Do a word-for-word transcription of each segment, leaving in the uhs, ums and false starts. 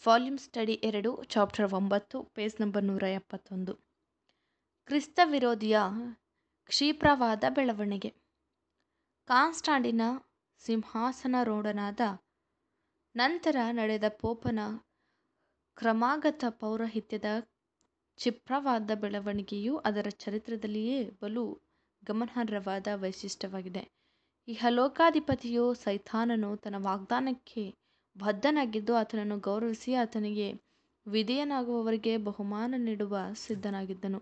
Volume study ಎರಡು chapter ಒಂಬತ್ತು page number ನೂರ ಎಪ್ಪತ್ತೊಂದು. ಕ್ರಿಸ್ತ ವಿರೋಧಿಯ ಕ್ಷಿಪ್ರವಾದ ಬೆಳವಣಿಗೆ. ಕಾನ್ಸ್ಟಾಂಟಿನ ಸಿಂಹಾಸನಾರೂಢನಾದ ನಂತರ ನಡೆದ ಪೋಪನ ಕ್ರಮಾಗತ ಪೌರೋಹಿತ್ಯದ ಕ್ಷಿಪ್ರವಾದ ಬೆಳವಣಿಗೆಯು ಅದರ ಚರಿತ್ರೆಯಲ್ಲಿಯೇ ಬಲು ಗಮನಾರ್ಹವಾದ ವೈಶಿಷ್ಟ್ಯವಾಗಿದೆ. ಇಹಲೋಕಾಧಿಪತಿಯು ಸೈತಾನನು ತನ್ನ ವಾಗ್ದಾನಕ್ಕೆ ಬದ್ಧನಾಗಿದ್ದು ಆತನನ್ನು ಗೌರವಿಸಿ ಆತನಿಗೆ ವಿಧೇಯನಾಗುವವರಿಗೆ ಬಹುಮಾನ ನೀಡುವ ಸಿದ್ಧನಾಗಿದ್ದನು.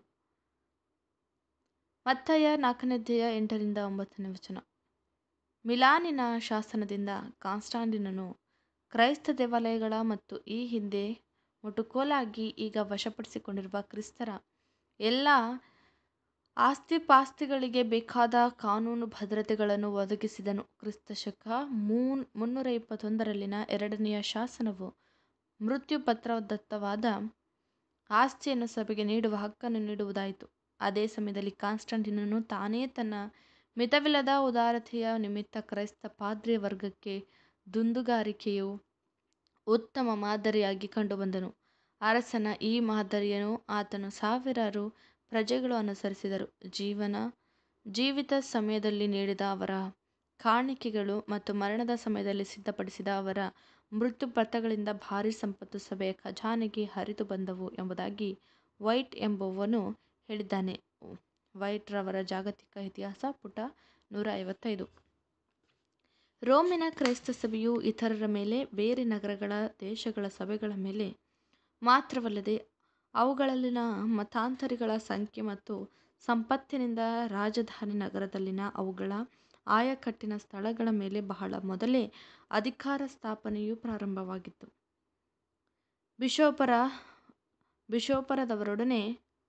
ಮತ್ತಾಯ ನಾಲ್ಕನೇಧ್ಯಾಯ ಎಂಟರಿಂದ ಒಂಬತ್ತನೇ ವಚನ. ಮಿಲಾನಿನ ಶಾಸನದಿಂದ ಕಾನ್ಸ್ಟಾಂಟಿನನು ಕ್ರೈಸ್ತ ದೇವಾಲಯಗಳ ಮತ್ತು ಈ ಹಿಂದೆ ಮುಟುಗೋಲಾಗಿ ಈಗ ವಶಪಡಿಸಿಕೊಂಡಿರುವ ಕ್ರಿಸ್ತರ ಎಲ್ಲ ಆಸ್ತಿಪಾಸ್ತಿಗಳಿಗೆ ಬೇಕಾದ ಕಾನೂನು ಭದ್ರತೆಗಳನ್ನು ಒದಗಿಸಿದನು. ಕ್ರಿಸ್ತ ಶಕ ಮೂನ್ ಮುನ್ನೂರ ಇಪ್ಪತ್ತೊಂದರಲ್ಲಿನ ಎರಡನೆಯ ಶಾಸನವು ಮೃತ್ಯುಪತ್ರದತ್ತವಾದ ಆಸ್ತಿಯನ್ನು ಸಭೆಗೆ ನೀಡುವ ಹಕ್ಕನ್ನು ನೀಡುವುದಾಯಿತು. ಅದೇ ಸಮಯದಲ್ಲಿ ಕಾನ್ಸ್ಟಾಂಟಿನನು ತಾನೇ ತನ್ನ ಮಿತವಿಲ್ಲದ ಉದಾರತೆಯ ನಿಮಿತ್ತ ಕ್ರೈಸ್ತ ಪಾದ್ರಿಯ ವರ್ಗಕ್ಕೆ ದುಂದುಗಾರಿಕೆಯು ಉತ್ತಮ ಮಾದರಿಯಾಗಿ ಕಂಡುಬಂದನು. ಅರಸನ ಈ ಮಾದರಿಯನ್ನು ಆತನು ಸಾವಿರಾರು ಪ್ರಜೆಗಳು ಅನುಸರಿಸಿದರು. ಜೀವನ ಜೀವಿತ ಸಮಯದಲ್ಲಿ ನೀಡಿದ ಅವರ ಕಾಣಿಕೆಗಳು ಮತ್ತು ಮರಣದ ಸಮಯದಲ್ಲಿ ಸಿದ್ಧಪಡಿಸಿದ ಅವರ ಮೃತ್ಯುಪತ್ರಗಳಿಂದ ಭಾರೀ ಸಂಪತ್ತು ಸಭೆಯ ಖಜಾನೆಗೆ ಹರಿದು ಬಂದವು ಎಂಬುದಾಗಿ ವೈಟ್ ಎಂಬುವನು ಹೇಳಿದ್ದಾನೆ. ವೈಟ್ ರವರ ಜಾಗತಿಕ ಇತಿಹಾಸ, ಪುಟ ನೂರ ಐವತ್ತೈದು. ರೋಮಿನ ಕ್ರೈಸ್ತ ಸಭೆಯು ಇತರರ ಮೇಲೆ, ಬೇರೆ ನಗರಗಳ ದೇಶಗಳ ಸಭೆಗಳ ಮೇಲೆ ಮಾತ್ರವಲ್ಲದೆ ಅವುಗಳಲ್ಲಿನ ಮತಾಂತರಿಗಳ ಸಂಖ್ಯೆ ಮತ್ತು ಸಂಪತ್ತಿನಿಂದ ರಾಜಧಾನಿ ನಗರದಲ್ಲಿನ ಅವುಗಳ ಆಯಕಟ್ಟಿನ ಸ್ಥಳಗಳ ಮೇಲೆ ಬಹಳ ಮೊದಲೇ ಅಧಿಕಾರ ಸ್ಥಾಪನೆಯು ಪ್ರಾರಂಭವಾಗಿತ್ತು. ಬಿಷೋಪರ ಬಿಷೋಪರದವರೊಡನೆ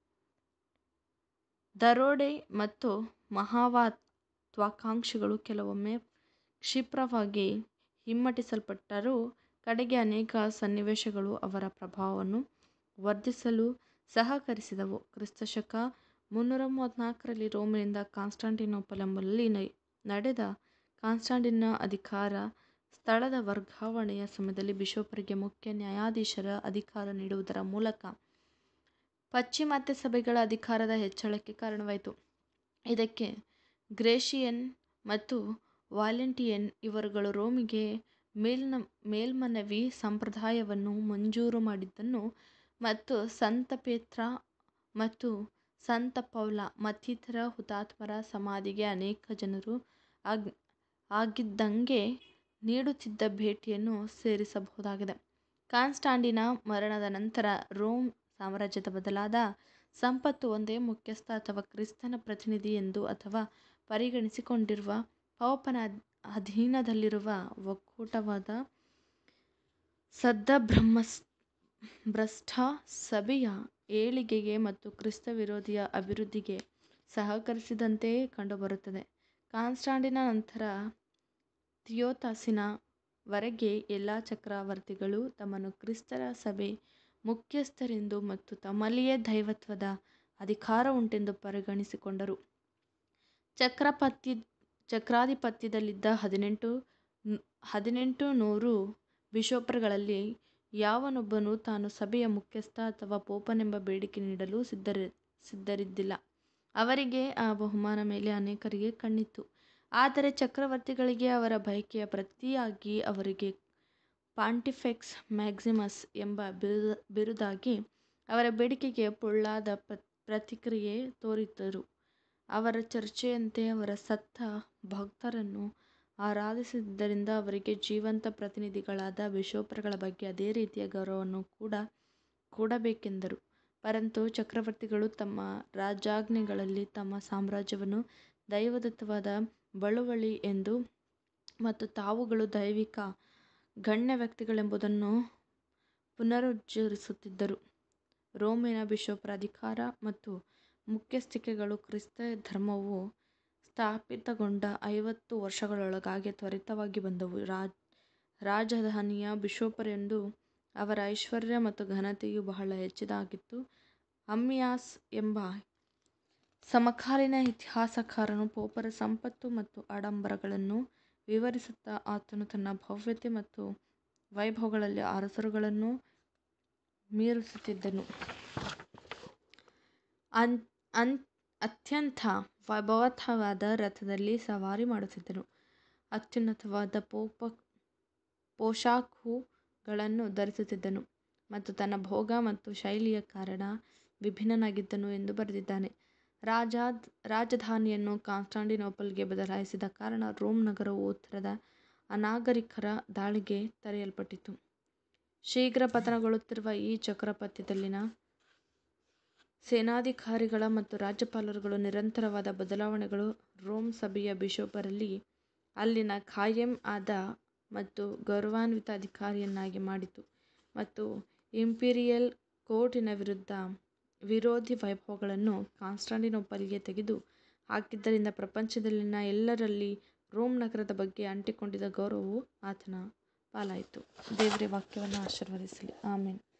ದರೋಡೆ ಮತ್ತು ಮಹತ್ವಾಕಾಂಕ್ಷೆಗಳು ಕೆಲವೊಮ್ಮೆ ಕ್ಷಿಪ್ರವಾಗಿ ಹಿಮ್ಮೆಟ್ಟಿಸಲ್ಪಟ್ಟರೂ ಕಡೆಗೆ ಅನೇಕ ಸನ್ನಿವೇಶಗಳು ಅವರ ಪ್ರಭಾವವನ್ನು ವರ್ಧಿಸಲು ಸಹಕರಿಸಿದವು. ಕ್ರಿಸ್ತ ಶಕ ಮುನ್ನೂರ ಮೂವತ್ತ್ನಾಲ್ಕರಲ್ಲಿ ರೋಮಿನಿಂದ ಕಾನ್ಸ್ಟಾಂಟಿನೋಪಲ್ ಎಂಬಲ್ಲಿ ನಡೆದ ಕಾನ್ಸ್ಟಾಂಟಿನ ಅಧಿಕಾರ ಸ್ಥಳದ ವರ್ಗಾವಣೆಯ ಸಮಯದಲ್ಲಿ ಬಿಷೋಪರಿಗೆ ಮುಖ್ಯ ನ್ಯಾಯಾಧೀಶರ ಅಧಿಕಾರ ನೀಡುವುದರ ಮೂಲಕ ಪಾಶ್ಚಿಮಾತ್ಯ ಸಭೆಗಳ ಅಧಿಕಾರದ ಹೆಚ್ಚಳಕ್ಕೆ ಕಾರಣವಾಯಿತು. ಇದಕ್ಕೆ ಗ್ರೇಷಿಯನ್ ಮತ್ತು ವಾಲೆಂಟಿಯನ್ ಇವರುಗಳು ರೋಮಿಗೆ ಮೇಲ್ನ ಮೇಲ್ಮನವಿ ಸಂಪ್ರದಾಯವನ್ನು ಮಂಜೂರು ಮಾಡಿದ್ದನ್ನು ಮತ್ತು ಸಂತ ಪೇತ್ರ ಮತ್ತು ಸಂತ ಪೌಲ ಮತ್ತಿತರ ಹುತಾತ್ಮರ ಸಮಾಧಿಗೆ ಅನೇಕ ಜನರು ಆಗ್ ಆಗಿದ್ದಂಗೆ ನೀಡುತ್ತಿದ್ದ ಭೇಟಿಯನ್ನು ಸೇರಿಸಬಹುದಾಗಿದೆ. ಕಾನ್ಸ್ಟಾಂಟಿನ ಮರಣದ ನಂತರ ರೋಮ್ ಸಾಮ್ರಾಜ್ಯದ ಬದಲಾದ ಸಂಪತ್ತು ಒಂದೇ ಮುಖ್ಯಸ್ಥ ಅಥವಾ ಕ್ರಿಸ್ತನ ಪ್ರತಿನಿಧಿ ಎಂದು ಅಥವಾ ಪರಿಗಣಿಸಿಕೊಂಡಿರುವ ಪೋಪನ ಅಧೀನದಲ್ಲಿರುವ ಒಕ್ಕೂಟವಾದ ಸದ್ಭ್ರಷ್ಟ ಸಭೆಯ ಏಳಿಗೆಗೆ ಮತ್ತು ಕ್ರಿಸ್ತ ವಿರೋಧಿಯ ಅಭಿವೃದ್ಧಿಗೆ ಸಹಕರಿಸಿದಂತೆಯೇ ಕಂಡುಬರುತ್ತದೆ. ಕಾನ್ಸ್ಟಾಂಟಿನ ನಂತರ ಥಿಯೋದಾಸಿನ ವರೆಗೆ ಎಲ್ಲ ಚಕ್ರವರ್ತಿಗಳು ತಮ್ಮನ್ನು ಕ್ರಿಸ್ತರ ಸಭೆ ಮುಖ್ಯಸ್ಥರೆಂದು ಮತ್ತು ತಮ್ಮಲ್ಲಿಯೇ ದೈವತ್ವದ ಅಧಿಕಾರ ಉಂಟೆಂದು ಪರಿಗಣಿಸಿಕೊಂಡರು. ಚಕ್ರಪತಿ ಚಕ್ರಾಧಿಪತ್ಯದಲ್ಲಿದ್ದ ಹದಿನೆಂಟು ಹದಿನೆಂಟು ನೂರು ಬಿಷೋಪರುಗಳಲ್ಲಿ ಯಾವನೊಬ್ಬನೂ ತಾನು ಸಭೆಯ ಮುಖ್ಯಸ್ಥ ಅಥವಾ ಪೋಪನೆಂಬ ಬೇಡಿಕೆ ನೀಡಲು ಸಿದ್ಧರಿ ಸಿದ್ಧರಿದ್ದಿಲ್ಲ. ಅವರಿಗೆ ಆ ಬಹುಮಾನ ಮೇಲೆ ಅನೇಕರಿಗೆ ಕಣ್ಣಿತ್ತು. ಆದರೆ ಚಕ್ರವರ್ತಿಗಳಿಗೆ ಅವರ ಬಯಕೆಯ ಪ್ರತಿಯಾಗಿ ಅವರಿಗೆ ಪಾಂಟಿಫೆಕ್ಸ್ ಮ್ಯಾಕ್ಸಿಮಸ್ ಎಂಬ ಬಿರುದ ಬಿರುದಾಗಿ ಅವರ ಬೇಡಿಕೆಗೆ ಪೊಳ್ಳಾದ ಪ್ರತಿಕ್ರಿಯೆ ತೋರಿದರು. ಅವರ ಚರ್ಚೆಯಂತೆ ಅವರ ಸತ್ತ ಭಕ್ತರನ್ನು ಆರಾಧಿಸಿದ್ದರಿಂದ ಅವರಿಗೆ ಜೀವಂತ ಪ್ರತಿನಿಧಿಗಳಾದ ಬಿಷೋಪರುಗಳ ಬಗ್ಗೆ ಅದೇ ರೀತಿಯ ಗೌರವವನ್ನು ಕೂಡ ಕೊಡಬೇಕೆಂದರು. ಪರಂತು ಚಕ್ರವರ್ತಿಗಳು ತಮ್ಮ ರಾಜಾಜ್ಞೆಗಳಲ್ಲಿ ತಮ್ಮ ಸಾಮ್ರಾಜ್ಯವನ್ನು ದೈವದತ್ತವಾದ ಬಳುವಳಿ ಎಂದು ಮತ್ತು ತಾವುಗಳು ದೈವಿಕ ಗಣ್ಯ ವ್ಯಕ್ತಿಗಳೆಂಬುದನ್ನು ಪುನರುಚ್ಚರಿಸುತ್ತಿದ್ದರು. ರೋಮಿನ ಬಿಷೋಪರ ಅಧಿಕಾರ ಮತ್ತು ಮುಖ್ಯಸ್ಥಿಕೆಗಳು ಕ್ರಿಸ್ತ ಧರ್ಮವು ಸ್ಥಾಪಿತಗೊಂಡ ಐವತ್ತು ವರ್ಷಗಳೊಳಗಾಗಿ ತ್ವರಿತವಾಗಿ ಬಂದವು. ರಾಜ್ ರಾಜಧಾನಿಯ ಬಿಷೋಪರೆಂದು ಅವರ ಐಶ್ವರ್ಯ ಮತ್ತು ಘನತೆಯು ಬಹಳ ಹೆಚ್ಚಿನದಾಗಿತ್ತು. ಅಮ್ಮಿಯಾಸ್ ಎಂಬ ಸಮಕಾಲೀನ ಇತಿಹಾಸಕಾರನು ಪೋಪರ ಸಂಪತ್ತು ಮತ್ತು ಆಡಂಬರಗಳನ್ನು ವಿವರಿಸುತ್ತಾ ಆತನು ತನ್ನ ಭವ್ಯತೆ ಮತ್ತು ವೈಭವಗಳಲ್ಲಿ ಅರಸರುಗಳನ್ನು ಮೀರಿಸುತ್ತಿದ್ದನು. ಅನ್ ಅನ್ ಅತ್ಯಂತ ವೈಭವಯುತವಾದ ರಥದಲ್ಲಿ ಸವಾರಿ ಮಾಡುತ್ತಿದ್ದನು. ಅತ್ಯುನ್ನತವಾದ ಪೋಪ ಪೋಷಾಕುಗಳನ್ನು ಧರಿಸುತ್ತಿದ್ದನು ಮತ್ತು ತನ್ನ ಭೋಗ ಮತ್ತು ಶೈಲಿಯ ಕಾರಣ ವಿಭಿನ್ನನಾಗಿದ್ದನು ಎಂದು ಬರೆದಿದ್ದಾನೆ. ರಾಜ ರಾಜಧಾನಿಯನ್ನು ಕಾನ್ಸ್ಟಾಂಟಿನೋಪಲ್ಗೆ ಬದಲಾಯಿಸಿದ ಕಾರಣ ರೋಮ್ ನಗರವು ಉತ್ತರದ ಅನಾಗರಿಕರ ದಾಳಿಗೆ ತೆರೆಯಲ್ಪಟ್ಟಿತು. ಶೀಘ್ರ ಪತನಗೊಳ್ಳುತ್ತಿರುವ ಈ ಚಕ್ರಾಧಿಪತ್ಯದಲ್ಲಿನ ಸೇನಾಧಿಕಾರಿಗಳ ಮತ್ತು ರಾಜ್ಯಪಾಲರುಗಳ ನಿರಂತರವಾದ ಬದಲಾವಣೆಗಳು ರೋಮ್ ಸಭೆಯ ಬಿಷಪರಲ್ಲಿ ಅಲ್ಲಿನ ಕಾಯಂ ಆದ ಮತ್ತು ಗೌರವಾನ್ವಿತ ಅಧಿಕಾರಿಯನ್ನಾಗಿ ಮಾಡಿತು ಮತ್ತು ಇಂಪೀರಿಯಲ್ ಕೋರ್ಟಿನ ವಿರುದ್ಧ ವಿರೋಧಿ ವೈಭವಗಳನ್ನು ಕಾನ್ಸ್ಟಾಂಟಿನೋಪಲ್ಗೆ ತೆಗೆದು ಹಾಕಿದ್ದರಿಂದ ಪ್ರಪಂಚದಲ್ಲಿನ ಎಲ್ಲರಲ್ಲಿ ರೋಮ್ ನಗರದ ಬಗ್ಗೆ ಅಂಟಿಕೊಂಡಿದ್ದ ಗೌರವವು ಆತನ ಪಾಲಾಯಿತು. ದೇವರೇ ವಾಕ್ಯವನ್ನು ಆಶೀರ್ವದಿಸಲಿ. ಆಮೆನ್.